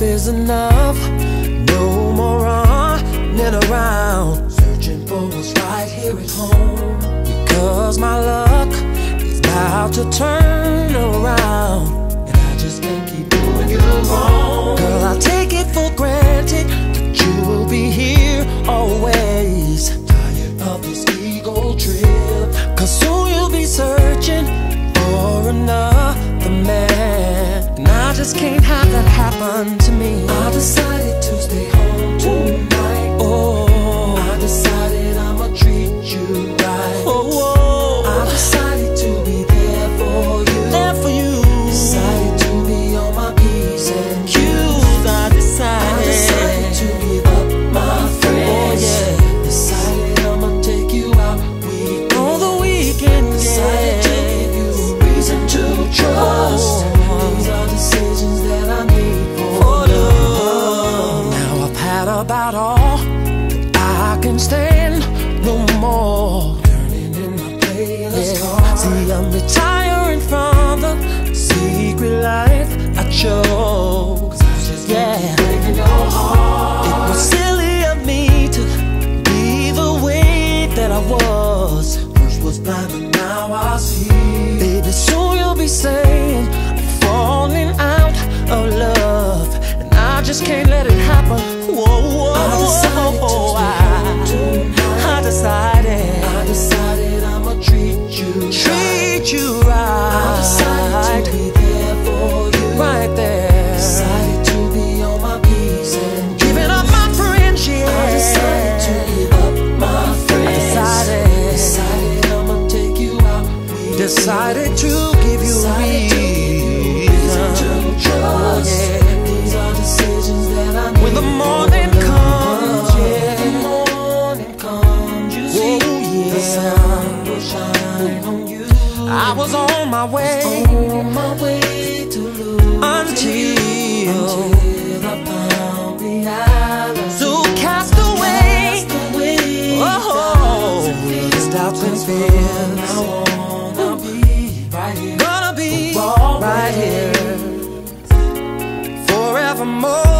is enough. No more running around, searching for what's right here at home. Because my luck is about to turn around, and I just can't keep doing you wrong. Girl, I take it for granted that you will be here always. Tired of this ego trip, cause soon you'll be searching for another man, and I just can't have that happen to me. I decided to stay home tonight. Oh, I decided I'ma treat you right. Oh, I decided to be there for you. There for you. Decided to be on my P's and Q's. I decided to give up my friends. Oh yeah. Decided I'ma take you out on the weekend. Decided to give you a reason to trust. These are decisions that I made for love. Now I've had about all that I can stand, no more. Turning in my playlist card. See, I'm retiring from the secret life I chose. Yeah, breaking your heart. It was silly of me to be the way that I was. First was blind, but now I see. Baby, soon you'll be saying I'm falling out of love, and I just can't let it happen. Whoa, whoa, I decided I'ma treat you right. I decided to be there for you, right there. Decided to be on my P's and giving up my friends, yeah. I decided to give up my friends. I decided I'ma take you out. Decided to give you reason to trust. Yeah. These are decisions that I made. When the morning comes, yeah. The morning comes, you see. The sun will shine on you. I was on my way to lose until I found reality. So cast away, oh, these doubts and fears. Now I'll be right here, gonna be right here forevermore.